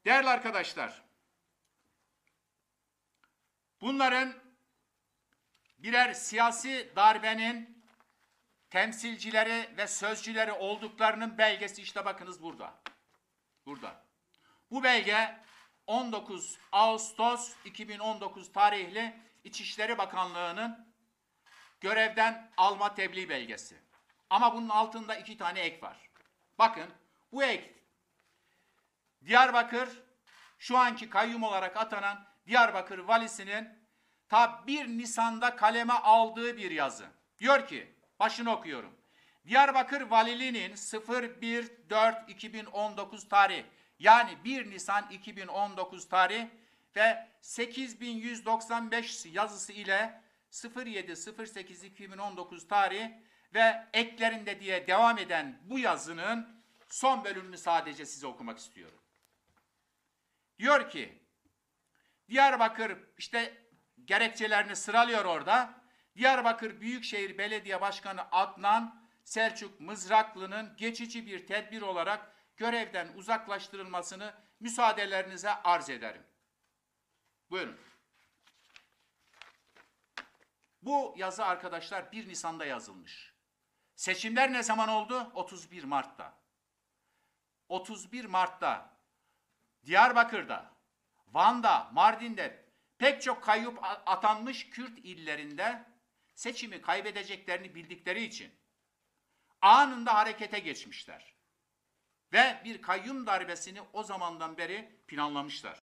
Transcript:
Değerli arkadaşlar, bunların birer siyasi darbenin temsilcileri ve sözcüleri olduklarının belgesi işte bakınız burada. Burada. Bu belge 19 Ağustos 2019 tarihli İçişleri Bakanlığı'nın görevden alma tebliğ belgesi. Ama bunun altında 2 tane ek var. Bakın bu ek Diyarbakır şu anki kayyum olarak atanan Diyarbakır valisinin ta 1 Nisan'da kaleme aldığı bir yazı. Diyor ki, başını okuyorum. Diyarbakır valiliğinin 01.04.2019 tarih yani 1 Nisan 2019 tarih ve 8195 yazısı ile 07.08.2019 tarih ve eklerinde diye devam eden bu yazının son bölümünü sadece size okumak istiyorum. Diyor ki, Diyarbakır işte gerekçelerini sıralıyor orada. Diyarbakır Büyükşehir Belediye Başkanı Adnan Selçuk Mızraklı'nın geçici bir tedbir olarak görevden uzaklaştırılmasını müsaadelerinize arz ederim. Buyurun. Bu yazı arkadaşlar 1 Nisan'da yazılmış. Seçimler ne zaman oldu? 31 Mart'ta. 31 Mart'ta Diyarbakır'da, Van'da, Mardin'de pek çok kayyum atanmış Kürt illerinde seçimi kaybedeceklerini bildikleri için anında harekete geçmişler. Ve bir kayyum darbesini o zamandan beri planlamışlar.